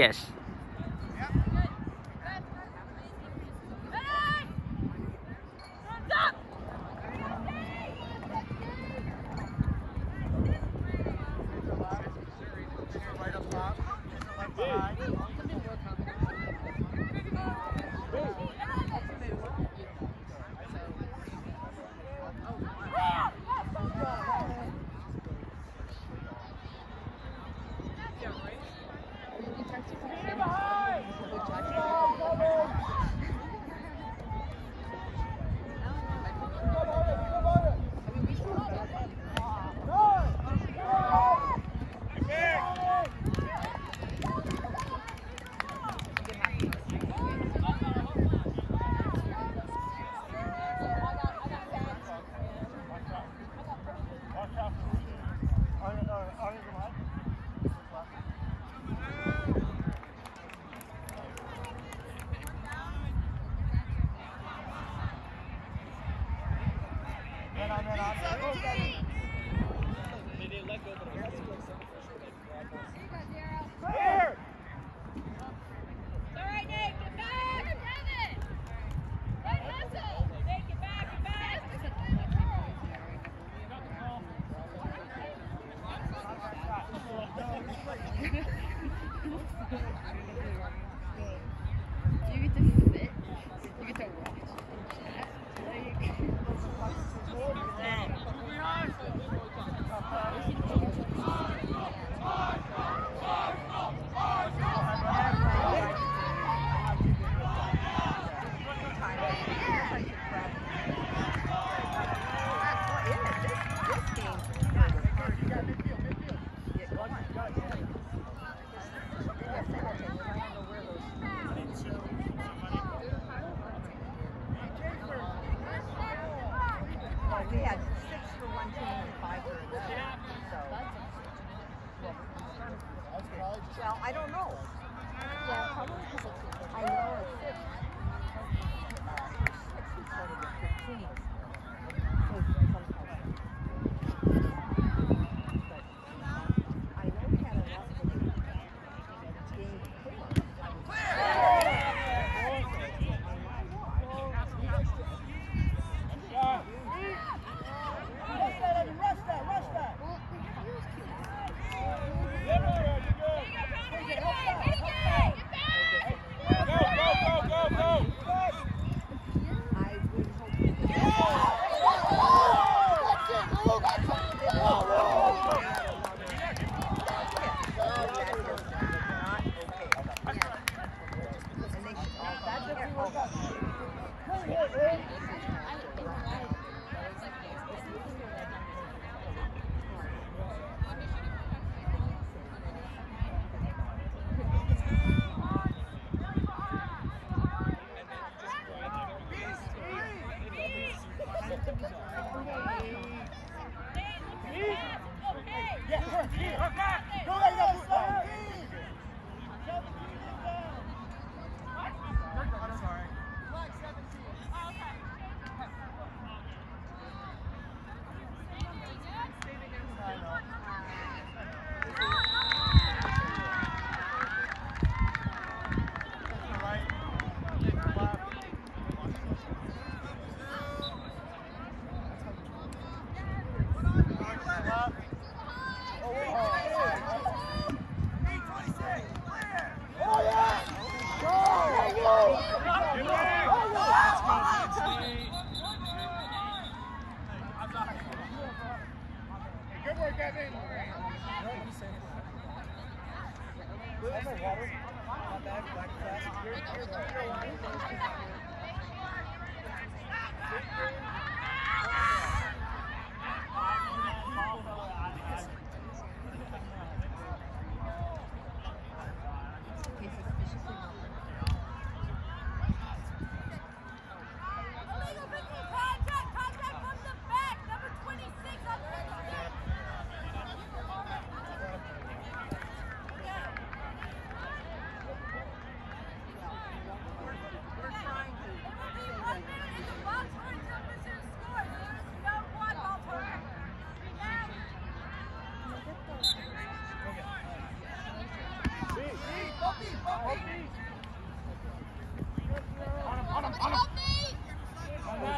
Yes. We had 6 for one team and 5 for another. So, well, I don't know. Yeah, probably because I know it's 6. 6 is part of the 15. So sometimes. But I know we had enough for the game 4.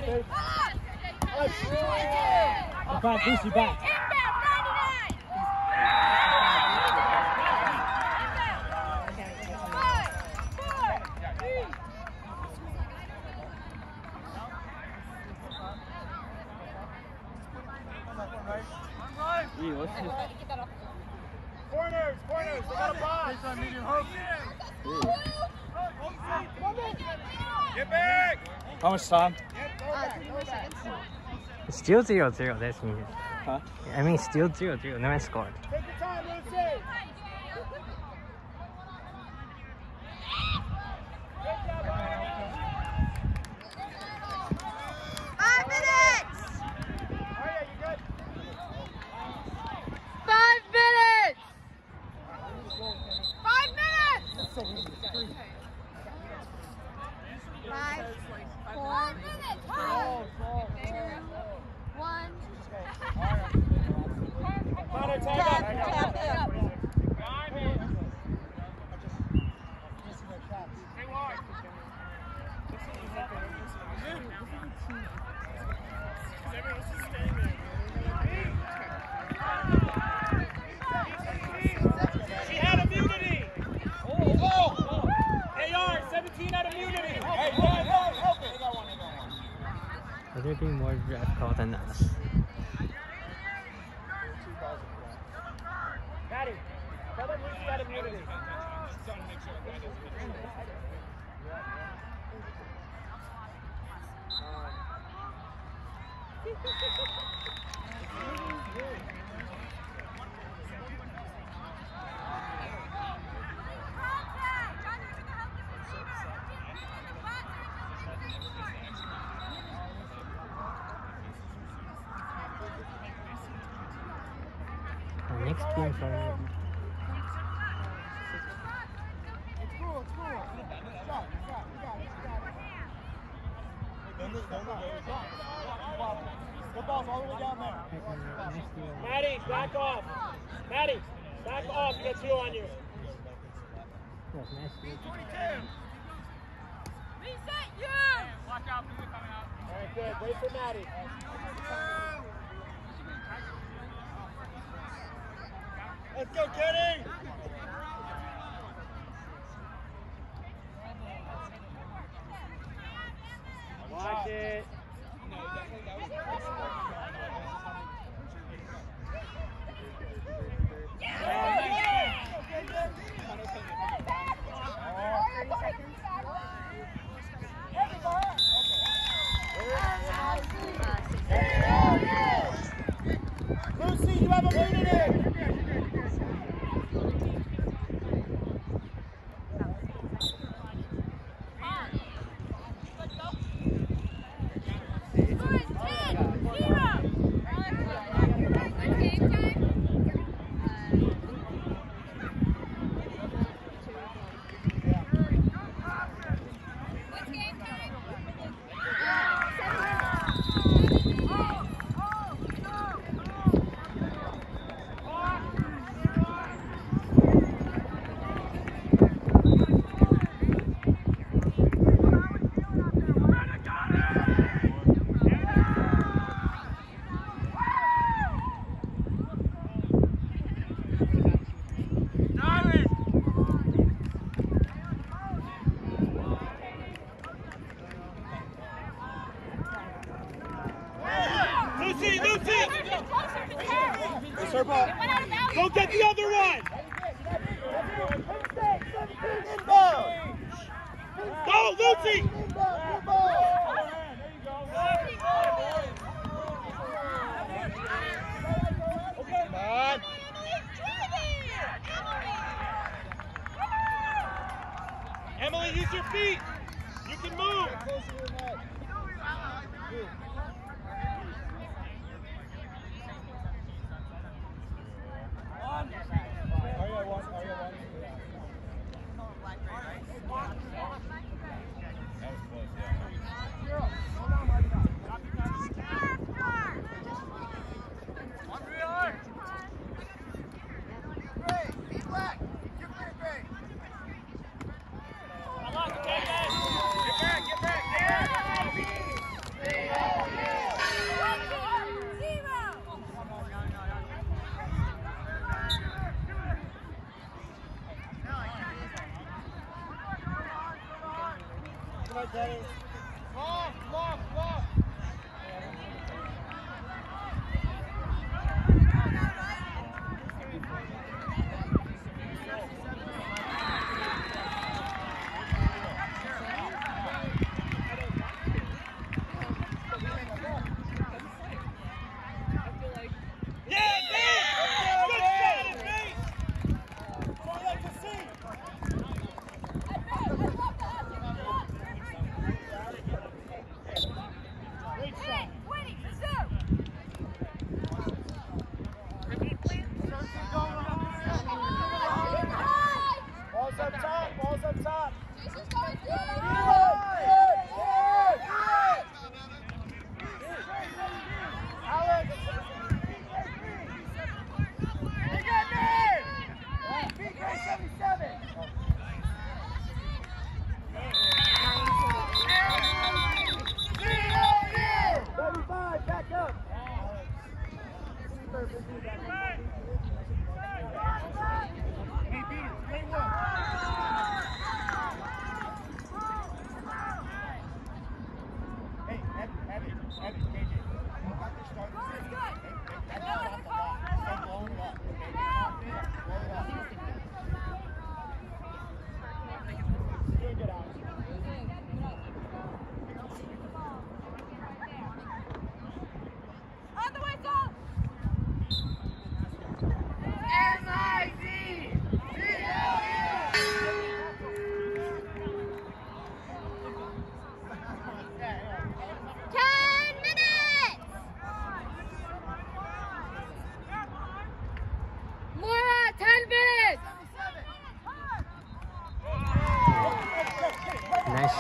Back, Lucy, back. Corners, corners, they got a box. Get back! How much time? still 0-0 that's me. Huh? I mean still 0-0, no one scored. Take your time, Lucy! 5 minutes! Aria, you good? 5 minutes! 5 minutes! 5, 4, 3, 2, 1. Connor, tag up. Tap in. Stay wide. She had immunity. AR, 17 had immunity. Hey, help it. Would there be more draft call than us? Maddie, tell them Lucy had immunity. Our next game from Football's all the way down there. Maddie, back off. Maddie, back off. You got two on you. Yes, next week. 22. Reset you! Watch out, people coming out. All right, good. Wait for Maddie. Let's go, Kenny! Watch it. Lucy, you have immunity! Lucy! It's her ball. Go get the other one! Go, Lucy! Come on. Emily, use your feet. You can move. Nice.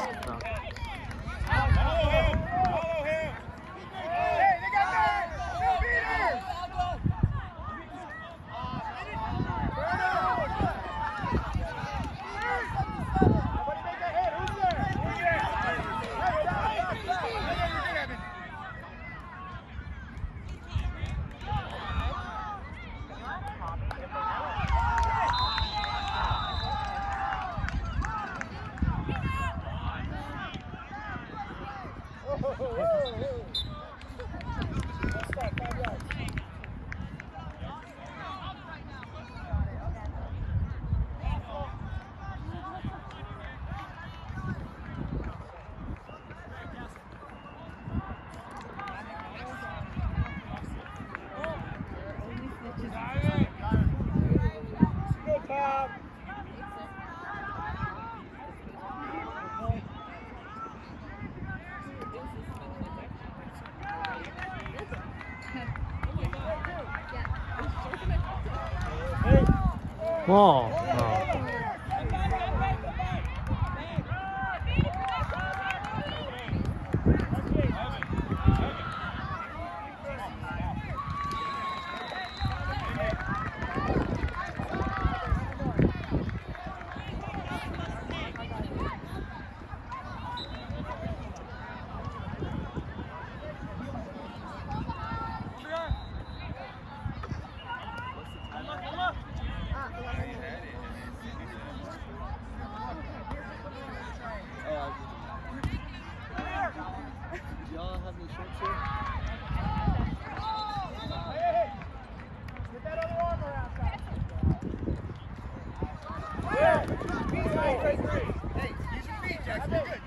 Whoa. Y'all have any shirts here? Get that other arm around, Hey, use your feet, Jackson. You're good.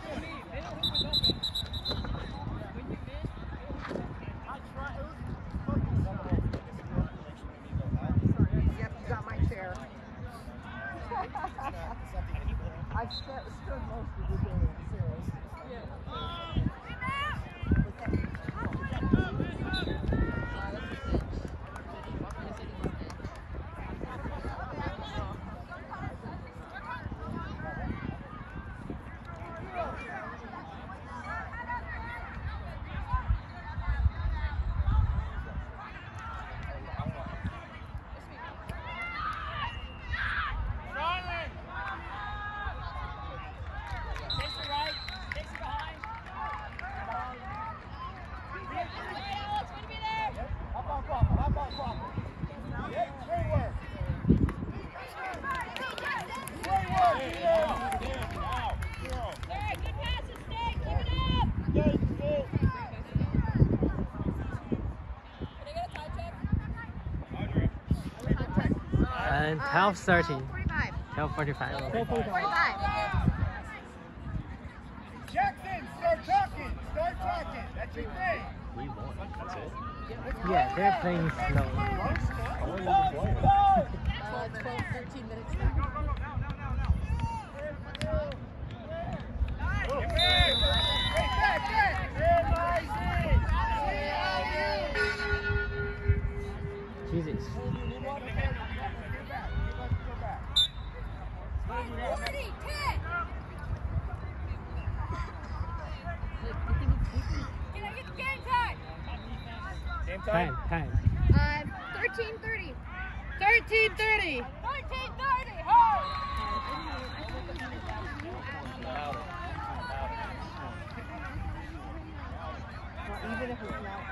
Yep, you got my chair. I've stood most of the day in chairs. And 12:30. 45. 12:45. 45. Jackson, start talking. Start talking. That's your thing. We won. That's it. Yeah, they're playing slow. 12, 13 minutes now. Jesus. Time. 13:30. 13:30. 13:30. Even if it's not.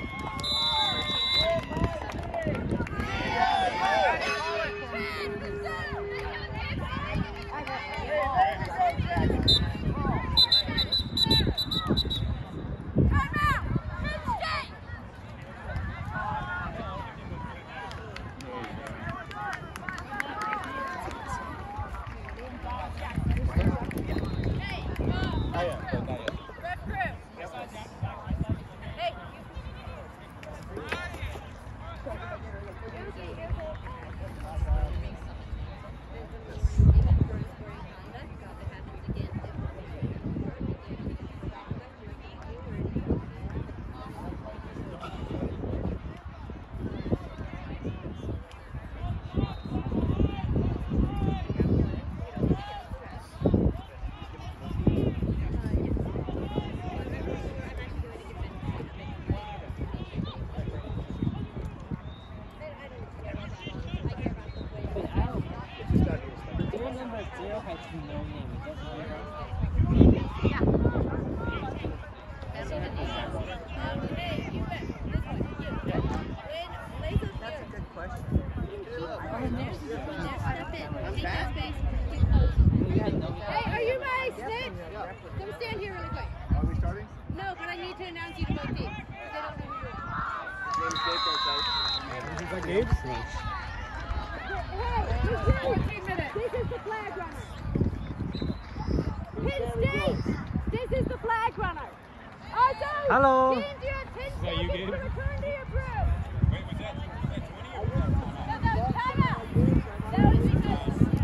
Great. Phone number 0 has no name. It doesn't have Yeah. That's a good question. Hey, are you my snitch? Come stand here really quick. Are we starting? No, but I need to announce you to both teams. Because they don't know who you are. James Gabe, He's like Gabe Snitch. Hey, 14 minutes. This is the flag runner. Penn State, this is the flag runner. Also, Hello. change your 10 Is that you, seconds Gabe? to return to your group. Wait, was that 20 or No, time out. That was because...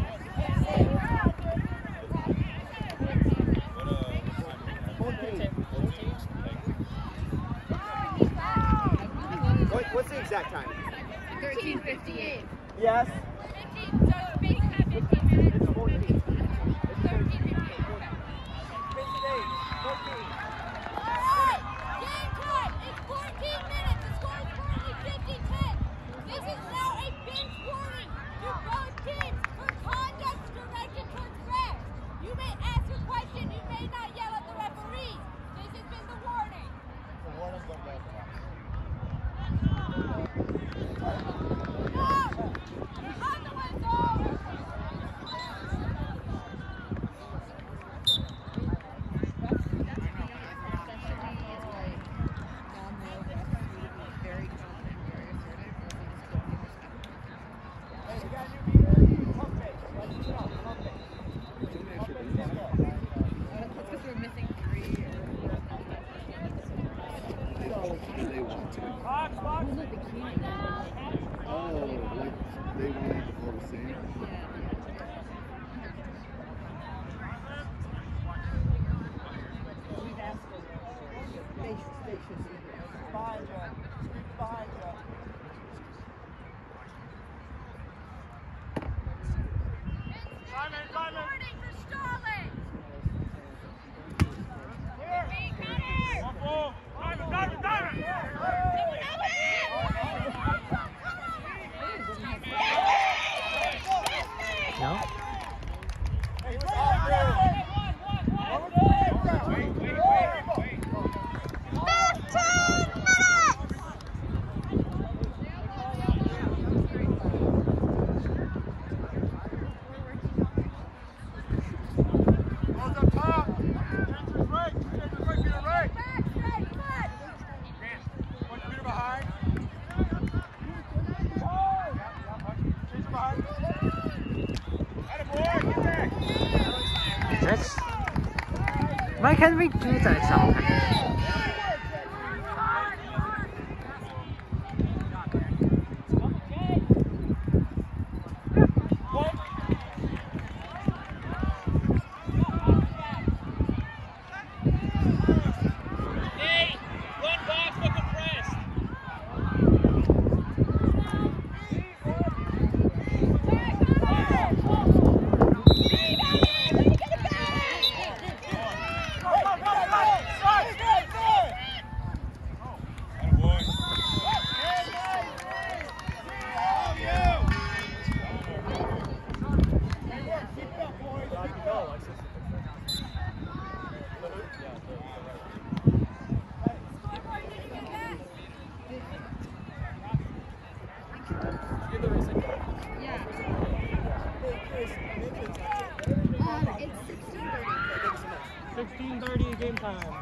What's the exact time? 13:58. Yes. 15, so basically 15 minutes. It's 14. 13:58. No? That's... Why can't we do that sometimes? It's 16:30 game time.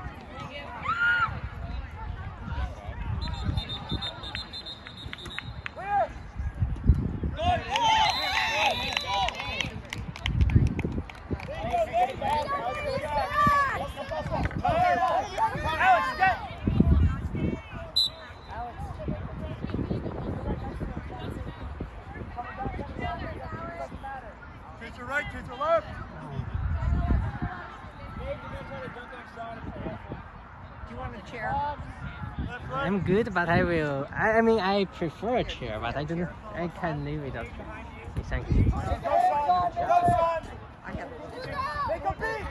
Kids are right, kids are left. Do you want a chair? Left, right. I'm good, but I will. I mean, I prefer a chair, but I don't. I can live without. Thank you. Go, son. Go, son. I have Make a beat.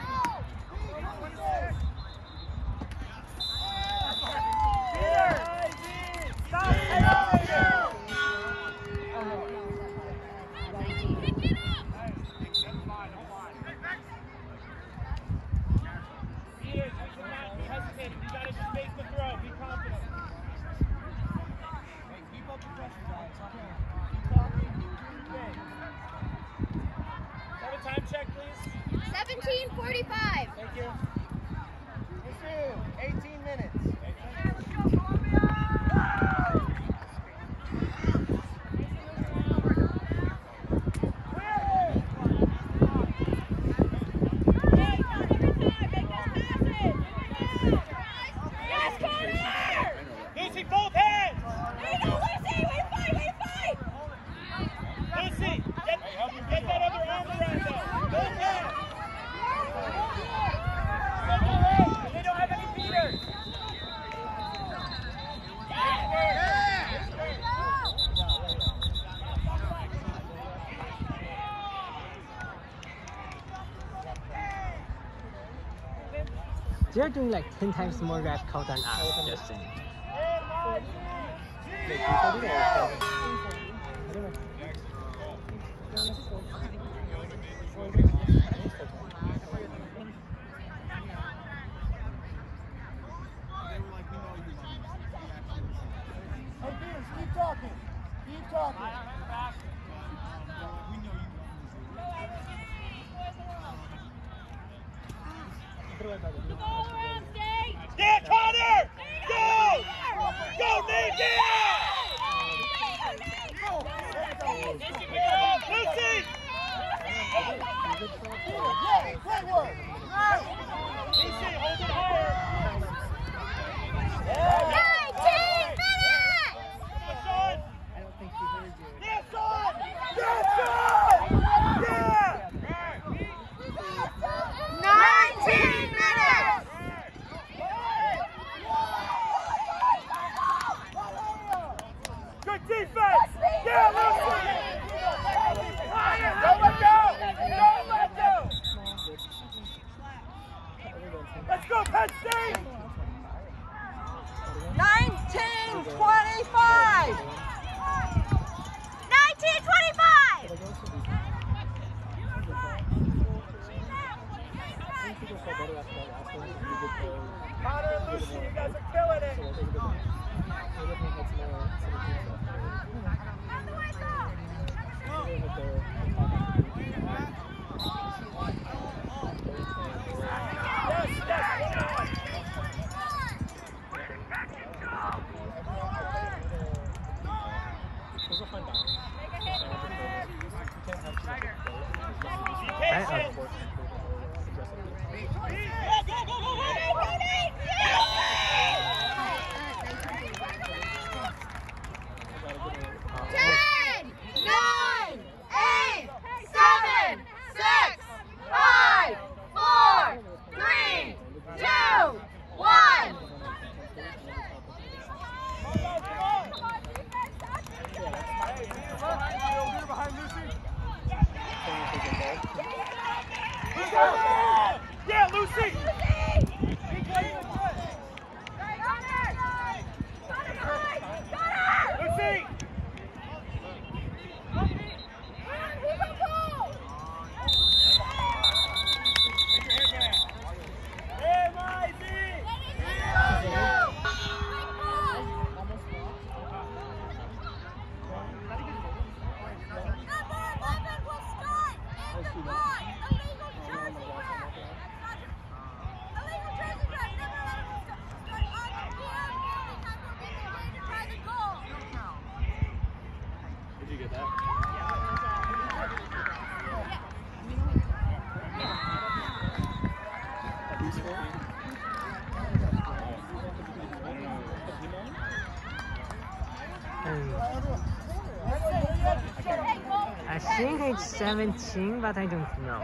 Peter. Stop. Hey, 17:45. Thank you. 18 minutes. Lucy, both hands! Lucy, get that other arm around them. Both hands! They don't have any beaters! They're doing like 10 times more rep count than us, just saying. Keep talking. Keep talking. Stand, Connor! Go! Go, Nathan! Lucy! Yeah, great work. Lucy, hold it higher. 19 minutes! Sean! I don't think she heard you. Yes, son! Yes, son! Yeah! 19 minutes! Good defense! Yeah, Lucy! Don't let go! Don't let go! Let's go, Penn State! 19:25. 19:25! Connor and Lucy, you guys are killing it! Yes, yes, be patient! Yeah, Lucy! Lucy! Hey, Mizey! Did you get that? I think it's 17, but I don't know.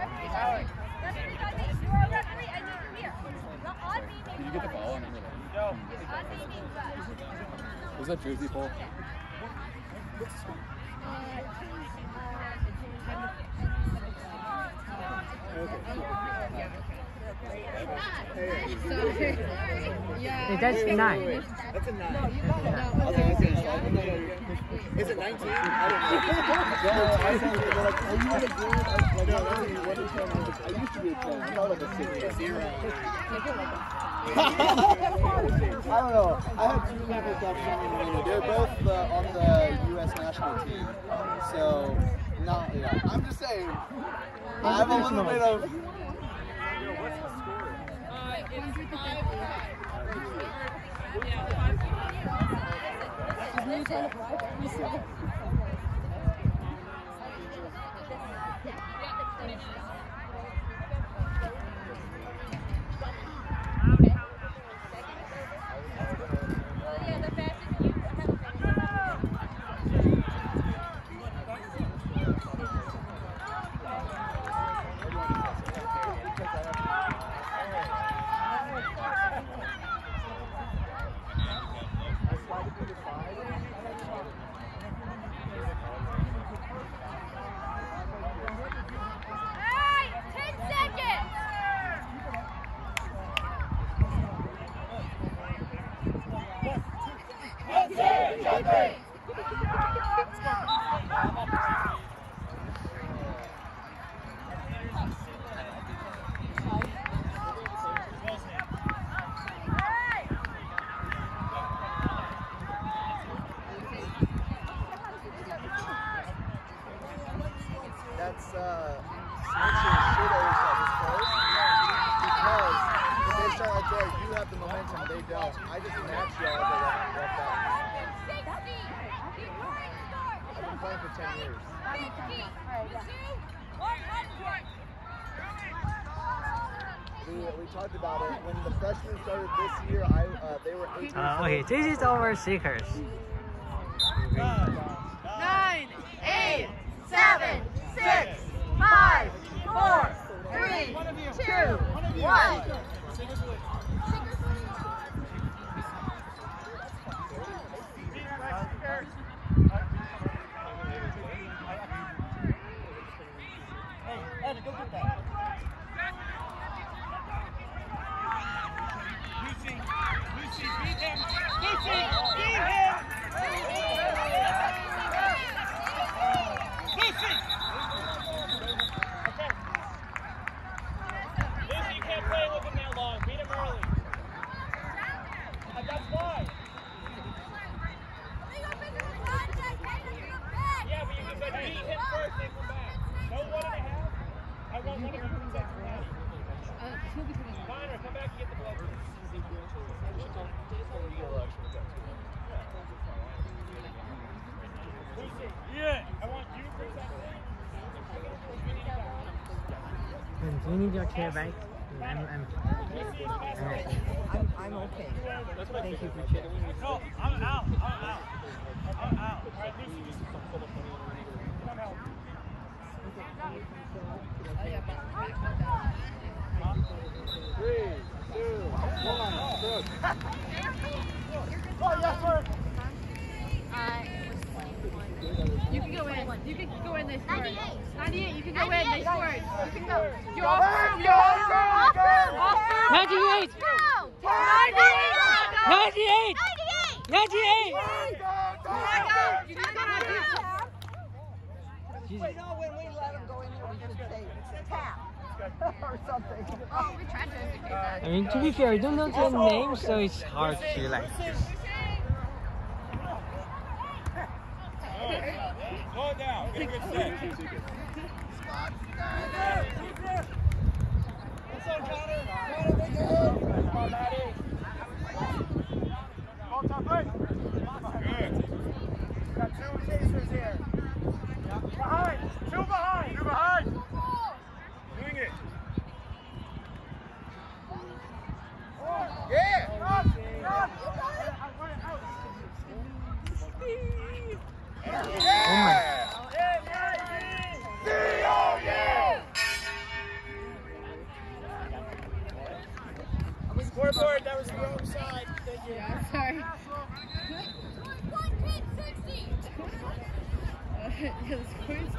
Did you get the ball? Yo. Was that jersey full? Hey, that's 9. That's a 9. Is it 19? I don't know. I said, like, are you in a group? Like, no, that's what is going on. I used to be a 10. I thought like a 0. I don't know. I had two people stop showing me. They're both on the U.S. national team. So, not, yeah. I'm just saying, I have a little bit of... What's the score? It's 5. Okay, this is our seekers. 9, 8, 7, 6, 5, 4, 3, 2, 1. Do you need your chair back? I'm okay. Thank you for chairing. No, I'm out. I'm out. All right, Lucy, just come help. 3, 2, 1, look. Oh, yes, sir. You can go in. You can go in. They scored. 98. 98. You can go in. They scored. You can go. You're Go off home, room. go home, go home. Off room. 98! 98! 98! You can go. Wait, no, when we let them go in here, we should say tap or something. Oh, we tried to indicate that. I mean, to be fair, I don't know their names, so it's hard to like. Slow it down. Get a good set. What's up, Connor? Connor, make it up. Come on, Maddie. Ball top right. Good. Got 2 chasers here. Behind. 2 behind. 2 behind. Doing it. Yeah. Oh Scoreboard, that was the wrong side. Thank you. Yeah, sorry. Yeah, the score's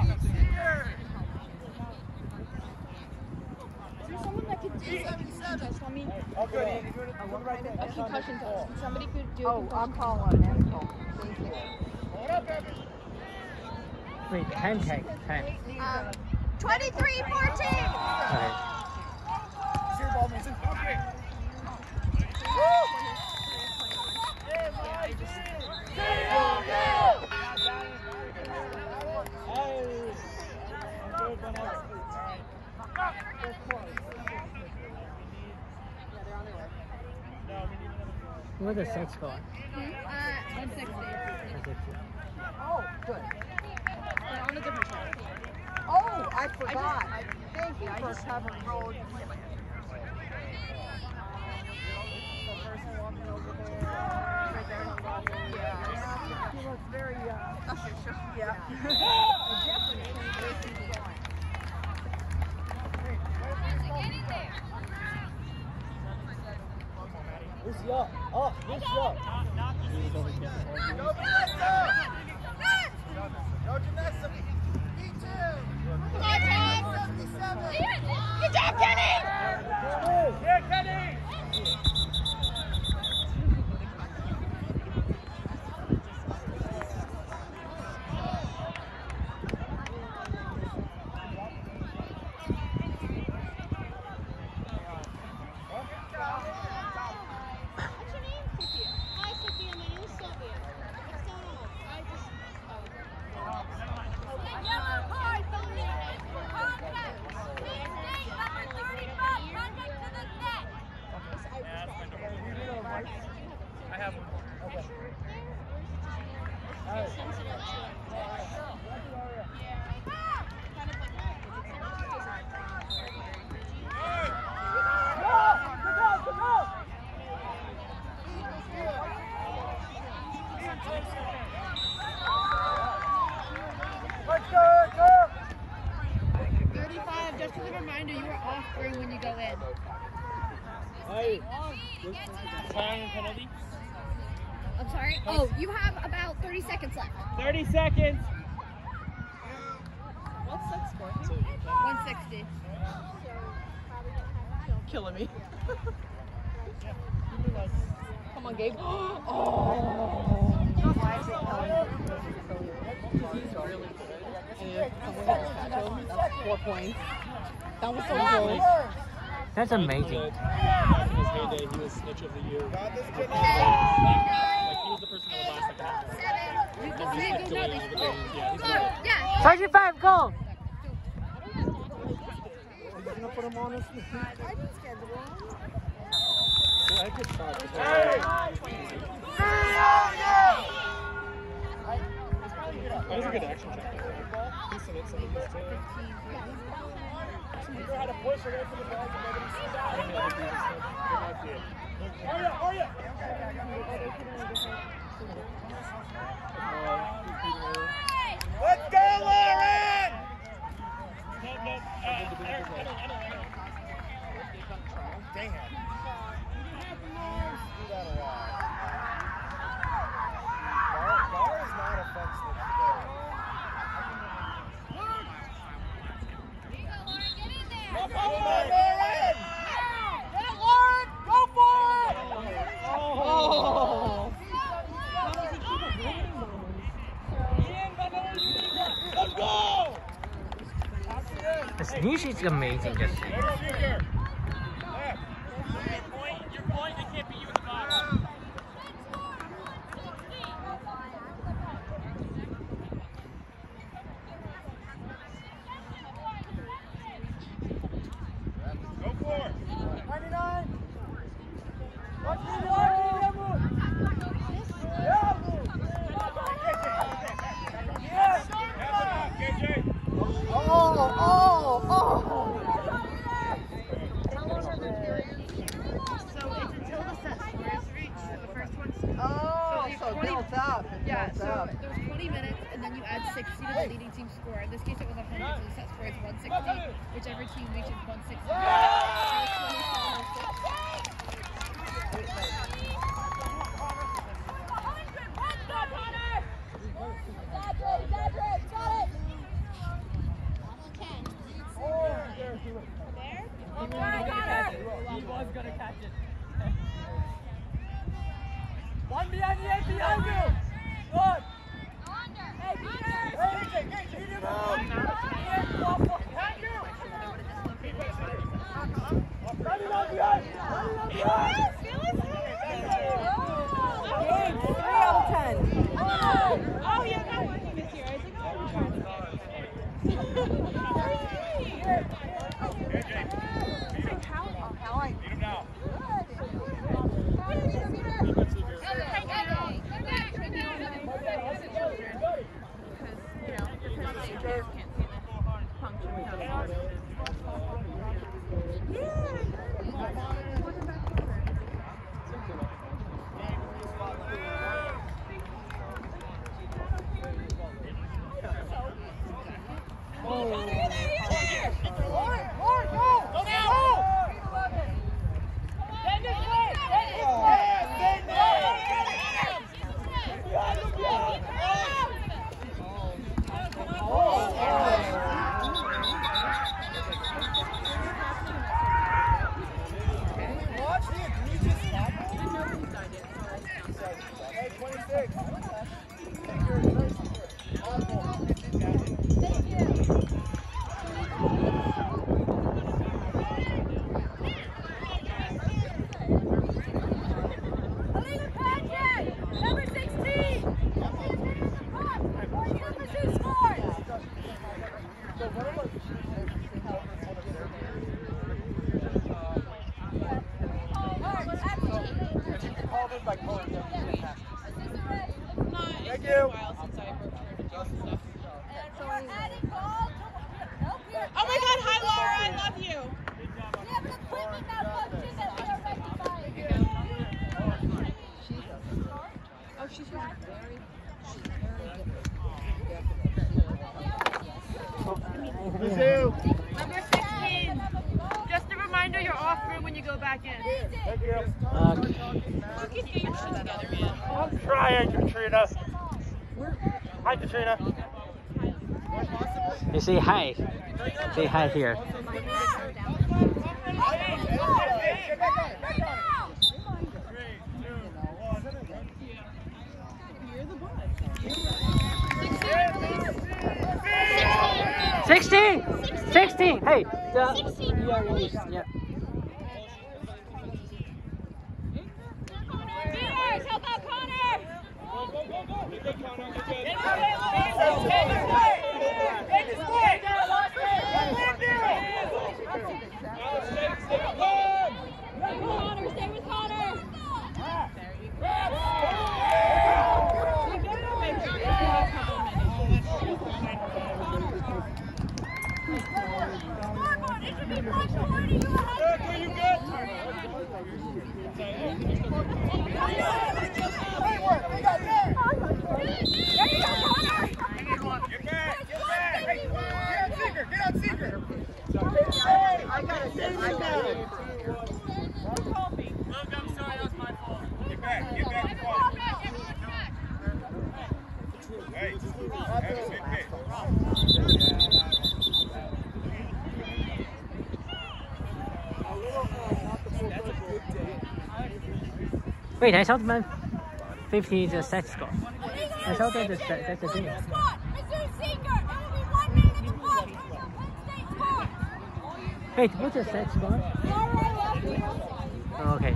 someone that could do concussion test? I mean, Oh, good. a concussion test. Somebody could do a Oh, concussion I'll call on Nicole. Thank you. Hold up, Evan. Wait, time check. Time. 23-14. Okay. Zero ball, Mason. Okay. What's the set score? 160. Oh, good. We're on a different channel. Oh, I forgot. Thank you for covering. Yeah. He looks very yeah. Lucy up. Up. Lucy up. Go, Vanessa! Go, Janessa! Good job, Kenny! Yeah, Kenny! I'm sorry? Oh, you have about 30 seconds left. 30 seconds. What's that score? 160. Killing me. Come on, Gabe. Oh. That's 4 points. That was so close. That's amazing. In his heyday, he was snitch of the year. Got this kid. Like, he was the person that was last second. Yeah. 35, go! You're gonna put him on us? I didn't schedule him. Well, I could start. Hey! That was a good action check. He said it, something was too. Know how to push away from the ball so nobody sees that. Hurry up, hurry up! Let's go, Lauren! Dang it. Do that a lot. Bar is not a fun switch today. Go for it, Lauren! Yeah, Lauren! Go for it! Oh. Let's go! This niche is amazing, just saying. Your point, they can't beat you in the box. Go for it! 99! Watch me, Yeah, so there's 20 minutes, and then you add 60 to the leading team score. In this case, it was 100, so the set score is 160. Whichever team reaches 160. Thank you. Oh my God! Hi, Laura. I love you. Oh, she's right. Number 16. Just a reminder, you're off room when you go back in. Thank you. Lucas, get your shit together, man. I'm trying, Katrina. Hi, Katrina. You say hi. Say hi here. You're the boss. 16! 16! Hey! 16. Yeah, release. Yeah. Viewers, help out Connor! Connor, stay with Connor! Wait, I thought man 50 is a set score. I thought that's the thing. Wait, what's a set score? Oh, okay.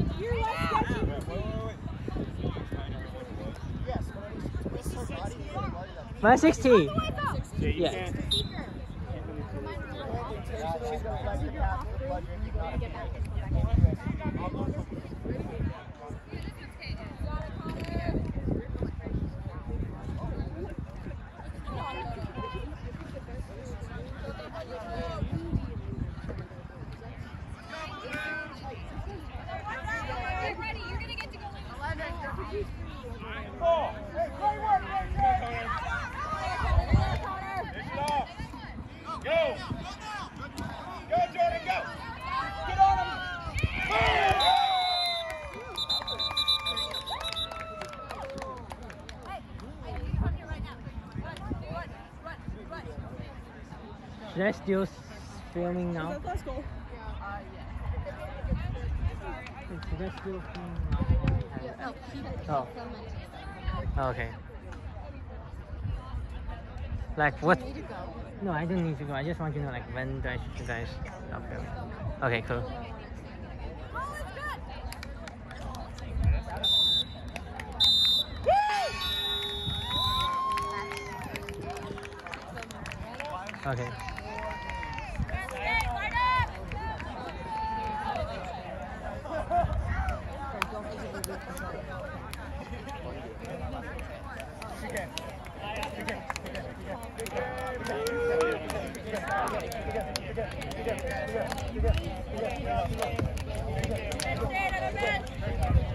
160. Yeah. Should I still filming now? Should I still filming now? Oh. Okay. Like what? No, I don't need to go. I just want to know like when do I should you guys stop filming? Okay, cool. Okay. Stay